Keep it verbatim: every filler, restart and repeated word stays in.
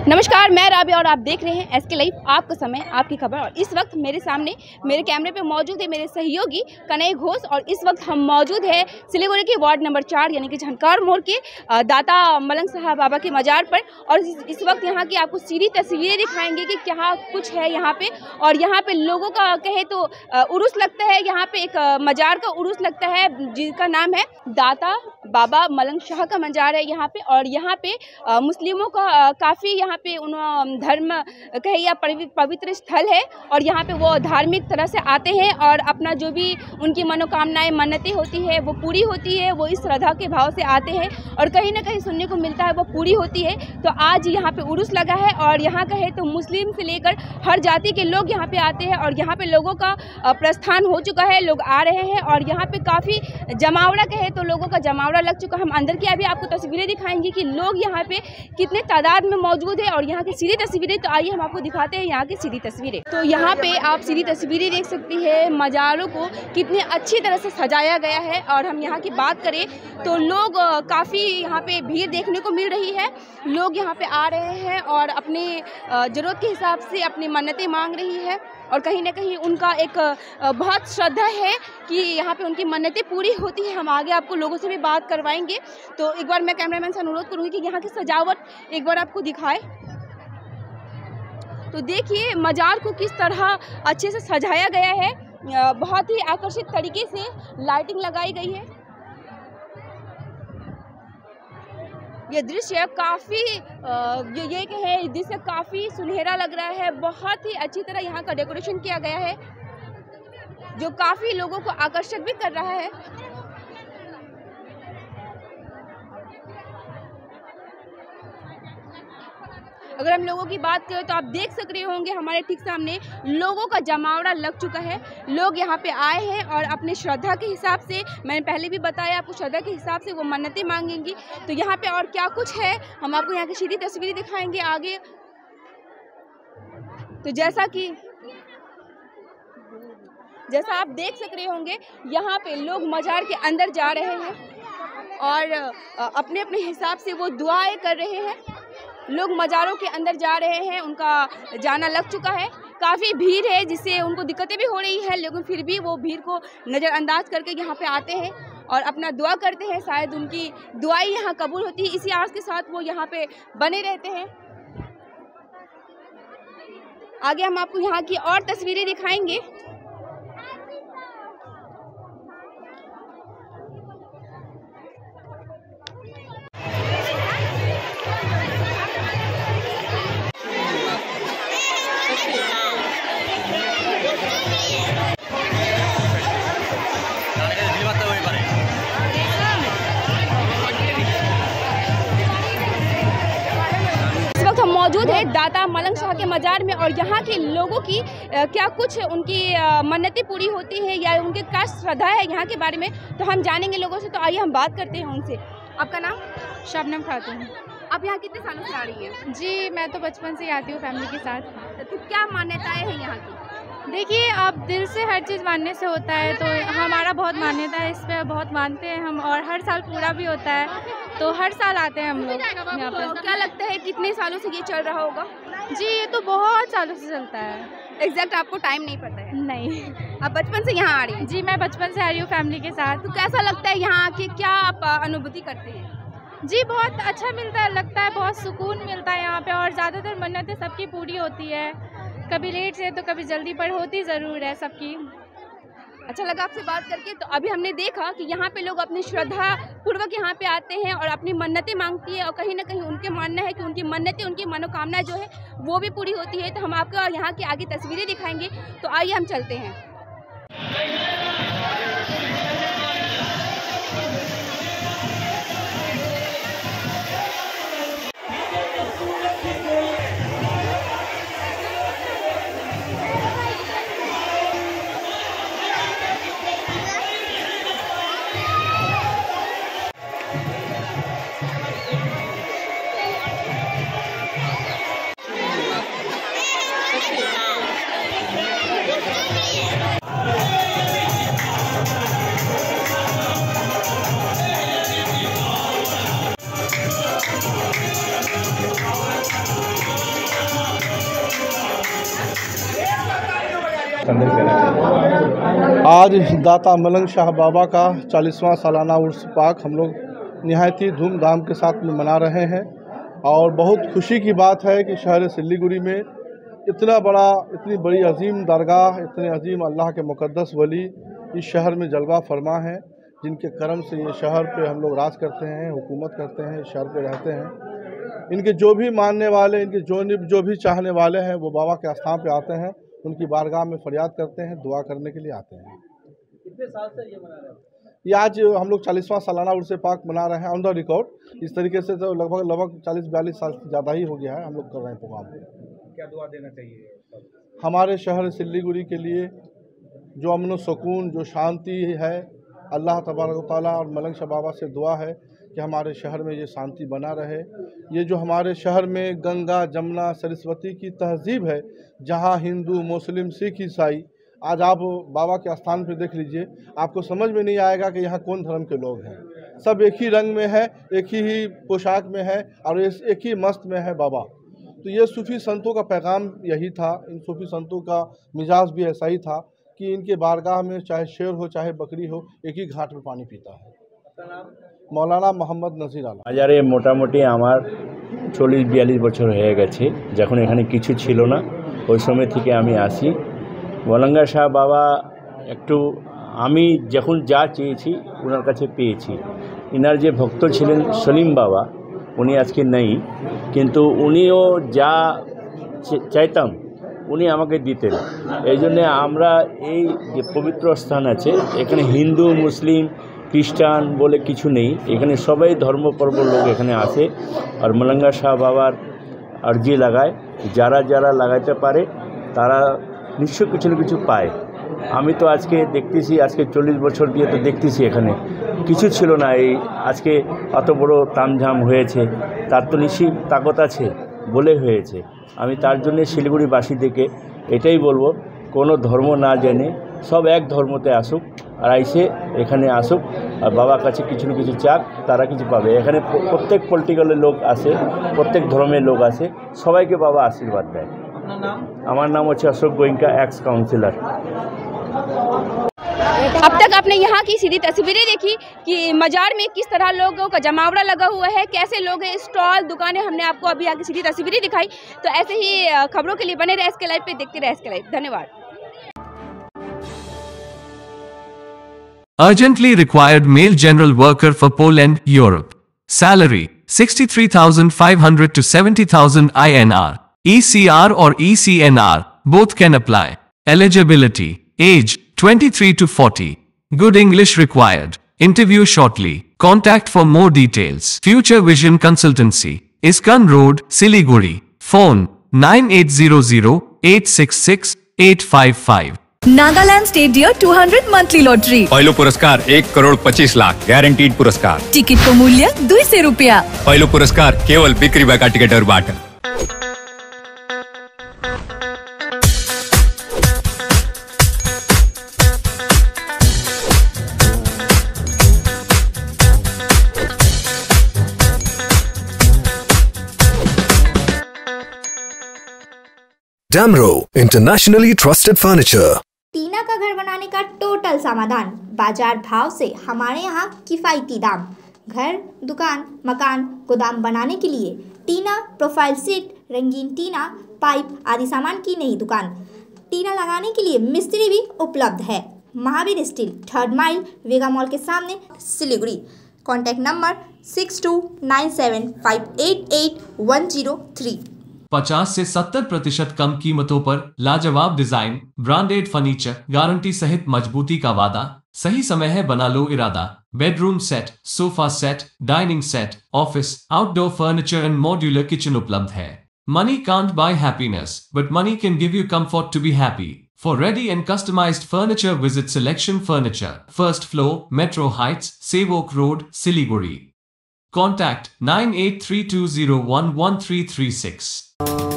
नमस्कार, मैं राबिया और आप देख रहे हैं एस के लाइव, आपका समय आपकी खबर। और इस वक्त मेरे सामने मेरे कैमरे पे मौजूद है मेरे सहयोगी कन्हैया घोष। और इस वक्त हम मौजूद है सिलीगुड़ी के वार्ड नंबर चार यानी कि झनकार मोड़ के दाता मलंग साहब बाबा के मजार पर। और इस, इस वक्त यहाँ की आपको सीधी तस्वीरें दिखाएंगे कि क्या कुछ है यहाँ पे। और यहाँ पे लोगों का कहे तो उर्स लगता है, यहाँ पे एक मजार का उर्स लगता है जिसका नाम है दाता बाबा मलंग शाह का मजार है यहाँ पे। और यहाँ पे मुस्लिमों का काफ़ी यहाँ पे उन धर्म कहे या पवित्र स्थल है। और यहाँ पे वो धार्मिक तरह से आते हैं और अपना जो भी उनकी मनोकामनाएं मन्नतें होती है वो पूरी होती है। वो इस श्रद्धा के भाव से आते हैं और कहीं ना कहीं सुनने को मिलता है वो पूरी होती है। तो आज यहाँ पे उर्स लगा है और यहाँ का है तो मुस्लिम से लेकर हर जाति के लोग यहाँ पे आते हैं। और यहाँ पे लोगों का प्रस्थान हो चुका है, लोग आ रहे हैं और यहाँ पे काफ़ी जमावड़ा कहे तो लोगों का जमावड़ा लग चुका है। हम अंदर की अभी आपको तस्वीरें दिखाएंगे कि लोग यहाँ पे कितने तादाद में मौजूद है और यहाँ की सीधी तस्वीरें। तो आइए हम आपको दिखाते हैं यहाँ की सीधी तस्वीरें। तो यहाँ पे आप सीधी तस्वीरें देख सकती है, मज़ारों को कितने अच्छी तरह से सजाया गया है। और हम यहाँ की बात करें तो लोग काफ़ी यहाँ पे भीड़ देखने को मिल रही है। लोग यहाँ पे आ रहे हैं और अपने ज़रूरत के हिसाब से अपनी मन्नतें मांग रही है। और कहीं ना कहीं उनका एक बहुत श्रद्धा है कि यहाँ पे उनकी मन्नतें पूरी होती है। हम आगे आपको लोगों से भी बात करवाएंगे। तो एक बार मैं कैमरामैन से अनुरोध करूँगी कि यहाँ की सजावट एक बार आपको दिखाए। तो देखिए मजार को किस तरह अच्छे से सजाया गया है, बहुत ही आकर्षित तरीके से लाइटिंग लगाई गई है। ये दृश्य काफ़ी ये ये है दृश्य काफ़ी सुनहरा लग रहा है। बहुत ही अच्छी तरह यहाँ का डेकोरेशन किया गया है जो काफ़ी लोगों को आकर्षित भी कर रहा है। अगर हम लोगों की बात करें तो आप देख सक रहे होंगे हमारे ठीक सामने लोगों का जमावड़ा लग चुका है। लोग यहाँ पे आए हैं और अपने श्रद्धा के हिसाब से, मैंने पहले भी बताया आपको, श्रद्धा के हिसाब से वो मन्नतें मांगेंगी। तो यहाँ पे और क्या कुछ है हम आपको यहाँ की सीधी तस्वीरें दिखाएंगे आगे। तो जैसा कि जैसा आप देख सक रहे होंगे यहाँ पे लोग मजार के अंदर जा रहे हैं और अपने अपने हिसाब से वो दुआएं कर रहे हैं। लोग मज़ारों के अंदर जा रहे हैं, उनका जाना लग चुका है। काफ़ी भीड़ है जिससे उनको दिक्कतें भी हो रही है, लेकिन फिर भी वो भीड़ को नज़रअंदाज करके यहाँ पे आते हैं और अपना दुआ करते हैं। शायद उनकी दुआएं यहाँ कबूल होती है, इसी आस के साथ वो यहाँ पे बने रहते हैं। आगे हम आपको यहाँ की और तस्वीरें दिखाएंगे। मौजूद है दाता मलंग शाह के मजार में और यहाँ के लोगों की आ, क्या कुछ उनकी मन्नतें पूरी होती हैं या उनके क्या श्रद्धा है यहाँ के बारे में तो हम जानेंगे लोगों से। तो आइए हम बात करते हैं उनसे। आपका नाम? शबनम खातून। आप यहाँ कितने सालों से आ रही हैं? जी मैं तो बचपन से आती हूँ फैमिली के साथ। तो क्या मान्यताएं हैं यहाँ की? देखिए अब दिल से हर चीज़ मानने से होता है, तो हमारा बहुत मान्यता है, इस पर बहुत मानते हैं हम और हर साल पूरा भी होता है। तो हर साल आते हैं हम लोग यहाँ पर। तो क्या लगता है कितने सालों से ये चल रहा होगा? जी ये तो बहुत सालों से चलता है। एग्जैक्ट आपको टाइम नहीं पता है? नहीं। आप बचपन से यहाँ आ रही हैं? जी मैं बचपन से आ रही हूँ फैमिली के साथ। तो कैसा लगता है यहाँ आके, क्या आप अनुभूति करते हैं? जी बहुत अच्छा मिलता है, लगता है बहुत सुकून मिलता है यहाँ पे। और ज़्यादातर मन्नतें सबकी पूरी होती है, कभी लेट से तो कभी जल्दी, पर होती ज़रूर है सबकी। अच्छा लगा आपसे बात करके। तो अभी हमने देखा कि यहाँ पे लोग अपनी श्रद्धा पूर्वक यहाँ पे आते हैं और अपनी मन्नतें मांगती है और कहीं ना कहीं उनके मानना है कि उनकी मन्नतें, उनकी मनोकामना जो है वो भी पूरी होती है। तो हम आपको यहाँ की आगे तस्वीरें दिखाएंगे। तो आइए हम चलते हैं। संदेश देना चाहिए? आज दाता मलंग शाह बाबा का चालीसवां सालाना उर्स पाक हम लोग निहायत ही धूमधाम के साथ में मना रहे हैं और बहुत खुशी की बात है कि शहर सिलीगुड़ी में इतना बड़ा इतनी बड़ी अजीम दरगाह, इतने अजीम अल्लाह के मुक़द्दस वली इस शहर में जलवा फरमा है, जिनके करम से ये शहर पे हम लोग राज करते हैं, हुकूमत करते हैं, इस शहर पे रहते हैं। इनके जो भी मानने वाले, इनके जो जो भी चाहने वाले हैं वो बाबा के आस्थान पे आते हैं, उनकी बारगाह में फरियाद करते हैं, दुआ करने के लिए आते हैं। कितने साल से ये मना रहे हैं? ये आज हम लोग चालीसवां सालाना उर्स पाक मना रहे हैं ऑन द रिकॉर्ड। इस तरीके से तो लगभग लगभग चालीस बयालीस साल से ज़्यादा ही हो गया है हम लोग कर रहे हैं प्रोग्राम। क्या दुआ देना चाहिए हमारे शहर सिलीगुड़ी के लिए? जो अमन व सुकून, जो शांति है, अल्लाह तबारक व तआला और मलंग शाह बाबा से दुआ है कि हमारे शहर में ये शांति बना रहे। ये जो हमारे शहर में गंगा, जमुना, सरस्वती की तहजीब है, जहाँ हिंदू, मुस्लिम, सिख, ईसाई, आज आप बाबा के स्थान पर देख लीजिए, आपको समझ में नहीं आएगा कि यहाँ कौन धर्म के लोग हैं। सब एक ही रंग में है, एक ही ही पोशाक में है और एक ही मस्त में है बाबा। तो ये सूफ़ी संतों का पैगाम यही था, इन सूफ़ी संतों का मिजाज भी ऐसा ही था कि इनके बारगाह में चाहे शेर हो चाहे बकरी हो, एक ही घाट में पानी पीता है। मौलाना मोहम्मद नज़ीर आलम। বাজারে মোটামুটি আমার চল্লিশ বিয়াল্লিশ বছর হয়ে গেছে, যখন এখানে কিছু ছিল না ওই সময় থেকে আমি আসি। মলঙ্গা শাহ বাবা একটু আমি যখন যা চেয়েছি ওনার কাছে পেয়েছি। ইনার যে ভক্ত ছিলেন সলিম বাবা, উনি আজকে নেই, কিন্তু উনিও যা চাইতাম উনি আমাকে দিতেন। এই জন্যে আমরা এই যে পবিত্র স্থান আছে, এখানে হিন্দু, মুসলিম, খ্রিস্টান বলে কিছু নেই, এখানে সবাই ধর্মপর্ব লোক এখানে আসে আর মলঙ্গা শাহ বাবার আর্জি লাগায়। যারা যারা লাগাইতে পারে তারা নিশ্চয় কিছু না কিছু পায়। আমি তো আজকে দেখতেছি, আজকে চল্লিশ বছর দিয়ে তো দেখতেছি এখানে কিছু ছিল না, এই আজকে অত বড় তামঝাম হয়েছে, তার তো নিশ্চয়ই তাকত আছে বলে হয়েছে। আমি তার জন্য শিলিগুড়িবাসীদেরকে এটাই বলবো, কোনো ধর্ম না জেনে সব এক ধর্মতে আসুক আর আইসে এখানে আসুক আর বাবার কাছে কিছু না কিছু চাক, তারা কিছু পাবে। এখানে প্রত্যেক পলিটিক্যালের লোক আসে, প্রত্যেক ধর্মের লোক আসে, সবাইকে বাবা আশীর্বাদ দেয়। আমার নাম হচ্ছে অশোক গোয়েঙ্কা, एक्स काउंसिलर। अब तक आपने यहाँ की सीधी तस्वीरें देखी कि मजार में किस तरह लोगों का जमावड़ा लगा हुआ है, कैसे लोग हैं, स्टॉल, दुकानें, हमने आपको अभी यहाँ की सीधी तस्वीरें दिखाई। तो ऐसे ही खबरों के लिए बने रहे एसके लाइव पे, देखते रहे एसके लाइव। धन्यवाद। Urgently required male general worker for Poland, Europe. Salary sixty-three thousand five hundred to seventy thousand I N R. E C R or E C N R, both can apply. Eligibility, age twenty-three to forty. Good English required. Interview shortly. Contact for more details. Future Vision Consultancy, Iskan Road, Siliguri. Phone nine eight zero zero eight six six eight five five. Nagaland state dear two hundred monthly lottery. पहलो पुरस्कार एक करोड़ पच्चीस lakh guaranteed पुरस्कार। Ticket को मूल्य दो सौ रुपया। पहलो पुरस्कार केवल बिक्री बाका टिकट और बाट। Damro, internationally trusted furniture. टीना का घर बनाने का टोटल समाधान, बाजार भाव से हमारे यहाँ किफ़ायती दाम। घर, दुकान, मकान, गोदाम बनाने के लिए टीना प्रोफाइल सीट, रंगीन टीना, पाइप आदि सामान की नई दुकान। टीना लगाने के लिए मिस्त्री भी उपलब्ध है। Mahavir steel, third mile, Vega mall के सामने, Siliguri. Contact number six two nine seven five eight eight one zero three. पचास से सत्तर प्रतिशत कम कीमतों पर लाजवाब डिजाइन, ब्रांडेड फर्नीचर, गारंटी सहित मजबूती का वादा। सही समय है, बना लो इरादा। Bedroom set, sofa set, dining set, office, outdoor furniture and modular kitchen उपलब्ध है। Money can't buy happiness, but money can give you comfort to be happy. For ready and customized furniture, visit Selection Furniture, first floor, Metro Heights, Sevok Road, Siliguri. Contact nine eight three two zero one one three three six.